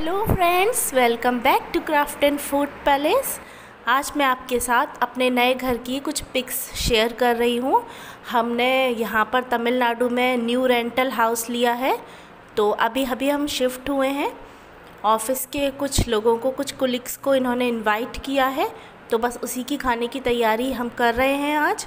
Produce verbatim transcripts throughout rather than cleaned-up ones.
Hello friends, welcome back to craft and food palace. आज मैं आपके साथ अपने नए घर की कुछ पिक्स शेयर कर रही हूँ। हमने यहाँ पर तमिलनाडु में न्यू रेंटल हाउस लिया है, तो अभी अभी हम शिफ्ट हुए हैं। ऑफिस के कुछ लोगों को, कुछ कोलिग्स को इन्होंने इनवाइट किया है, तो बस उसी की खाने की तैयारी हम कर रहे हैं आज।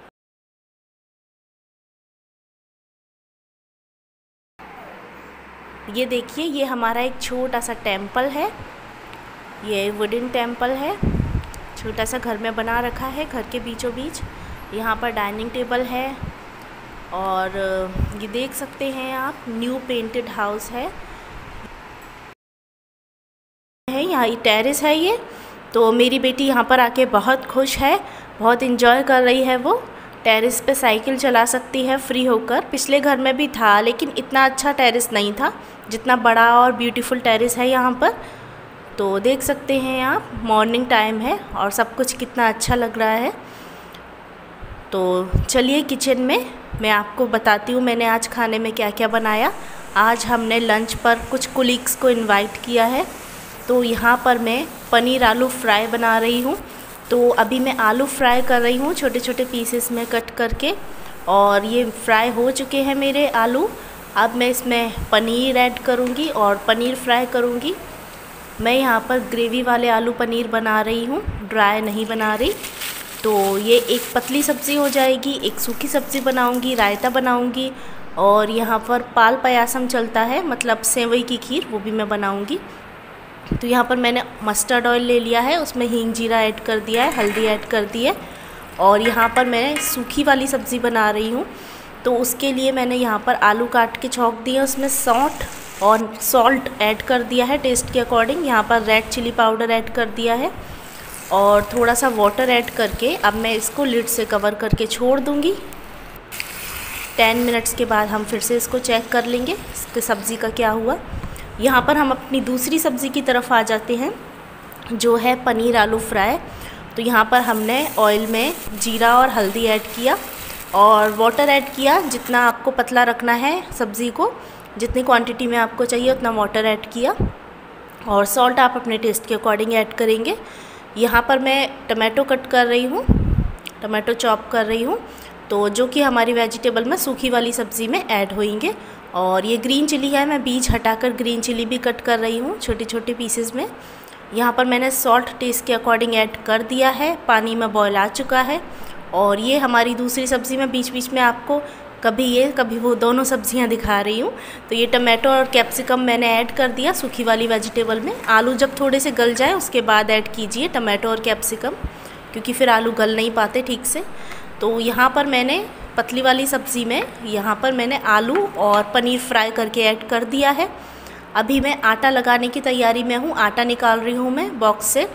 ये देखिए, ये हमारा एक छोटा सा टेंपल है। ये वुडन टेंपल है, छोटा सा घर में बना रखा है, घर के बीचों बीच। यहाँ पर डाइनिंग टेबल है और ये देख सकते हैं आप, न्यू पेंटेड हाउस है। है यहाँ ये टेरेस है ये। तो मेरी बेटी यहाँ पर आके बहुत खुश है, बहुत इंजॉय कर रही है। वो टेरेस पे साइकिल चला सकती है फ्री होकर। पिछले घर में भी था, लेकिन इतना अच्छा टेरेस नहीं था जितना बड़ा और ब्यूटीफुल टेरेस है यहाँ पर। तो देख सकते हैं आप, मॉर्निंग टाइम है और सब कुछ कितना अच्छा लग रहा है। तो चलिए किचन में मैं आपको बताती हूँ मैंने आज खाने में क्या क्या बनाया। आज हमने लंच पर कुछ कोलिग्स को इनवाइट किया है, तो यहाँ पर मैं पनीर आलू फ्राई बना रही हूँ। तो अभी मैं आलू फ्राई कर रही हूँ छोटे छोटे पीसेस में कट करके, और ये फ्राई हो चुके हैं मेरे आलू। अब मैं इसमें पनीर ऐड करूँगी और पनीर फ्राई करूँगी। मैं यहाँ पर ग्रेवी वाले आलू पनीर बना रही हूँ, ड्राई नहीं बना रही। तो ये एक पतली सब्ज़ी हो जाएगी, एक सूखी सब्ज़ी बनाऊँगी, रायता बनाऊँगी, और यहाँ पर पाल पायासम चलता है, मतलब सेवई की खीर, वो भी मैं बनाऊँगी। तो यहाँ पर मैंने मस्टर्ड ऑयल ले लिया है, उसमें हींग जीरा ऐड कर दिया है, हल्दी ऐड कर दी है। और यहाँ पर मैं सूखी वाली सब्ज़ी बना रही हूँ, तो उसके लिए मैंने यहाँ पर आलू काट के छौंक दिए, उसमें सौंठ और सॉल्ट ऐड कर दिया है टेस्ट के अकॉर्डिंग। यहाँ पर रेड चिली पाउडर ऐड कर दिया है और थोड़ा सा वाटर ऐड करके अब मैं इसको लिड से कवर करके छोड़ दूँगी। टेन मिनट्स के बाद हम फिर से इसको चेक कर लेंगे इसकी सब्ज़ी का क्या हुआ। यहाँ पर हम अपनी दूसरी सब्ज़ी की तरफ आ जाते हैं, जो है पनीर आलू फ्राई। तो यहाँ पर हमने ऑयल में जीरा और हल्दी ऐड किया और वाटर ऐड किया। जितना आपको पतला रखना है सब्ज़ी को, जितनी क्वांटिटी में आपको चाहिए उतना वाटर ऐड किया, और सॉल्ट आप अपने टेस्ट के अकॉर्डिंग ऐड करेंगे। यहाँ पर मैं टमाटो कट कर रही हूँ, टमाटो चॉप कर रही हूँ, तो जो कि हमारी वेजिटेबल में सूखी वाली सब्ज़ी में ऐड होंगे। और ये ग्रीन चिली है, मैं बीज हटाकर ग्रीन चिली भी कट कर रही हूँ छोटे छोटे पीसेस में। यहाँ पर मैंने सॉल्ट टेस्ट के अकॉर्डिंग ऐड कर दिया है, पानी में बॉयल आ चुका है। और ये हमारी दूसरी सब्ज़ी में बीच बीच में आपको कभी ये कभी वो दोनों सब्जियाँ दिखा रही हूँ। तो ये टमाटो और कैप्सिकम मैंने ऐड कर दिया सूखी वाली वेजिटेबल में। आलू जब थोड़े से गल जाए उसके बाद ऐड कीजिए टमाटो और कैप्सिकम, क्योंकि फिर आलू गल नहीं पाते ठीक से। तो यहाँ पर मैंने पतली वाली सब्ज़ी में यहाँ पर मैंने आलू और पनीर फ्राई करके ऐड कर दिया है। अभी मैं आटा लगाने की तैयारी में हूँ, आटा निकाल रही हूँ मैं बॉक्स से।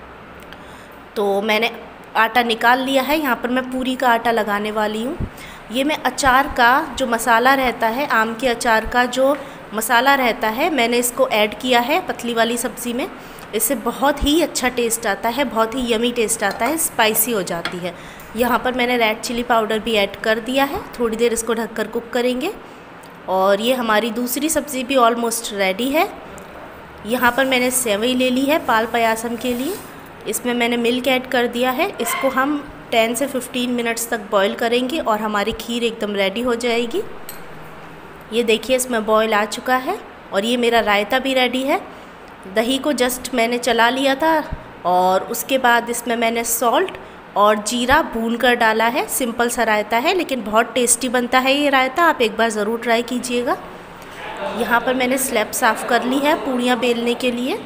तो मैंने आटा निकाल लिया है, यहाँ पर मैं पूरी का आटा लगाने वाली हूँ। ये मैं अचार का जो मसाला रहता है, आम के अचार का जो मसाला रहता है, मैंने इसको ऐड किया है पतली वाली सब्ज़ी में। इससे बहुत ही अच्छा टेस्ट आता है, बहुत ही यमी टेस्ट आता है, स्पाइसी हो जाती है। यहाँ पर मैंने रेड चिली पाउडर भी ऐड कर दिया है। थोड़ी देर इसको ढककर कुक करेंगे। और ये हमारी दूसरी सब्ज़ी भी ऑलमोस्ट रेडी है। यहाँ पर मैंने सेवई ले ली है पाल पायासम के लिए, इसमें मैंने मिल्क ऐड कर दिया है। इसको हम टेन से फिफ्टीन मिनट्स तक बॉईल करेंगे और हमारी खीर एकदम रेडी हो जाएगी। ये देखिए, इसमें बॉईल आ चुका है। और ये मेरा रायता भी रेडी है। दही को जस्ट मैंने चला लिया था और उसके बाद इसमें मैंने सॉल्ट और जीरा भून कर डाला है। सिंपल सा रायता है, लेकिन बहुत टेस्टी बनता है ये रायता, आप एक बार ज़रूर ट्राई कीजिएगा। यहाँ पर मैंने स्लैब साफ़ कर ली है पूरियाँ बेलने के लिए।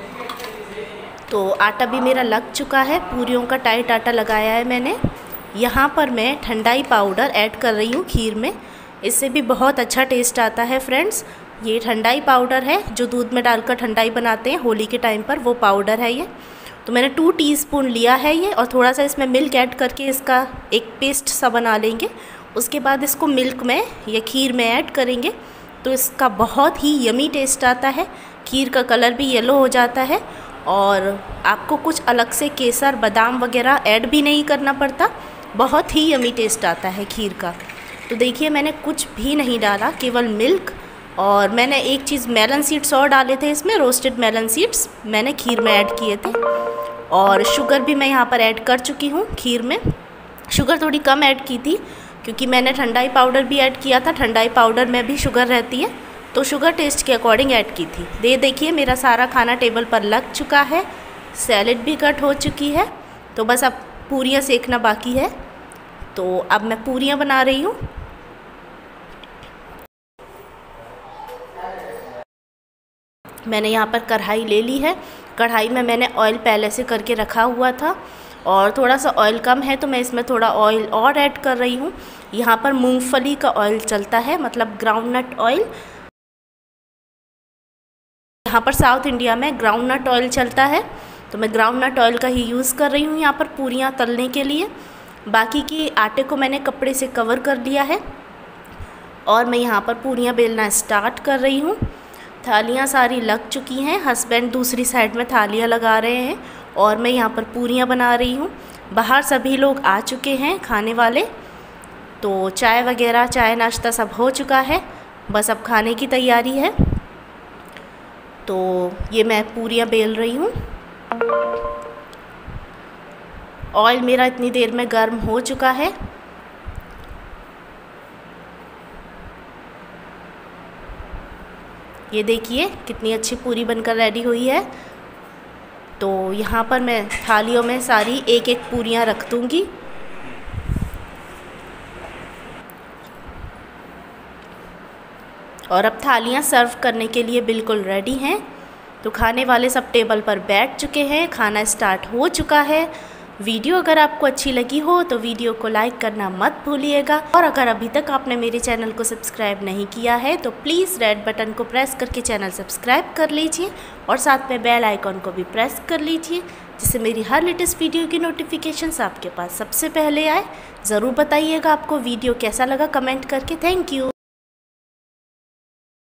तो आटा भी मेरा लग चुका है, पूरियों का टाइट आटा लगाया है मैंने। यहाँ पर मैं ठंडाई पाउडर ऐड कर रही हूँ खीर में, इससे भी बहुत अच्छा टेस्ट आता है फ्रेंड्स। ये ठंडाई पाउडर है जो दूध में डालकर ठंडाई बनाते हैं होली के टाइम पर, वो पाउडर है ये। तो मैंने टू टीस्पून लिया है ये, और थोड़ा सा इसमें मिल्क ऐड करके इसका एक पेस्ट सा बना लेंगे। उसके बाद इसको मिल्क में या खीर में ऐड करेंगे, तो इसका बहुत ही यमी टेस्ट आता है। खीर का कलर भी येलो हो जाता है, और आपको कुछ अलग से केसर बादाम वगैरह ऐड भी नहीं करना पड़ता। बहुत ही यमी टेस्ट आता है खीर का। तो देखिए, मैंने कुछ भी नहीं डाला, केवल मिल्क और मैंने एक चीज़ मेलन सीड्स और डाले थे इसमें, रोस्टेड मेलन सीड्स मैंने खीर में ऐड किए थे। और शुगर भी मैं यहाँ पर ऐड कर चुकी हूँ खीर में। शुगर थोड़ी कम ऐड की थी क्योंकि मैंने ठंडाई पाउडर भी ऐड किया था, ठंडाई पाउडर में भी शुगर रहती है, तो शुगर टेस्ट के अकॉर्डिंग ऐड की थी। दे देखिए मेरा सारा खाना टेबल पर लग चुका है, सैलेड भी कट हो चुकी है, तो बस अब पूरियाँ सेकना बाकी है। तो अब मैं पूरियाँ बना रही हूँ। मैंने यहाँ पर कढ़ाई ले ली है, कढ़ाई में मैंने ऑयल पहले से करके रखा हुआ था और थोड़ा सा ऑयल कम है तो मैं इसमें थोड़ा ऑयल और ऐड कर रही हूँ। यहाँ पर मूंगफली का ऑयल चलता है, मतलब ग्राउंडनट ऑयल। यहाँ पर साउथ इंडिया में ग्राउंडनट ऑयल चलता है, तो मैं ग्राउंडनट ऑयल का ही यूज़ कर रही हूँ यहाँ पर पूरियाँ तलने के लिए। बाकी की आटे को मैंने कपड़े से कवर कर दिया है और मैं यहाँ पर पूरियाँ बेलना स्टार्ट कर रही हूँ। थालियाँ सारी लग चुकी हैं, हस्बैंड दूसरी साइड में थालियाँ लगा रहे हैं और मैं यहाँ पर पूरियाँ बना रही हूँ। बाहर सभी लोग आ चुके हैं खाने वाले, तो चाय वगैरह चाय नाश्ता सब हो चुका है, बस अब खाने की तैयारी है। तो ये मैं पूरियाँ बेल रही हूँ। ऑयल मेरा इतनी देर में गर्म हो चुका है। ये देखिए कितनी अच्छी पूरी बनकर रेडी हुई है। तो यहाँ पर मैं थालियों में सारी एक एक पूरियाँ रख दूँगी। और अब थालियाँ सर्व करने के लिए बिल्कुल रेडी हैं। तो खाने वाले सब टेबल पर बैठ चुके हैं, खाना स्टार्ट हो चुका है। वीडियो अगर आपको अच्छी लगी हो तो वीडियो को लाइक करना मत भूलिएगा। और अगर अभी तक आपने मेरे चैनल को सब्सक्राइब नहीं किया है तो प्लीज़ रेड बटन को प्रेस करके चैनल सब्सक्राइब कर लीजिए और साथ में बेल आइकॉन को भी प्रेस कर लीजिए, जिससे मेरी हर लेटेस्ट वीडियो की नोटिफिकेशंस आपके पास सबसे पहले आए। ज़रूर बताइएगा आपको वीडियो कैसा लगा कमेंट करके। Thank you.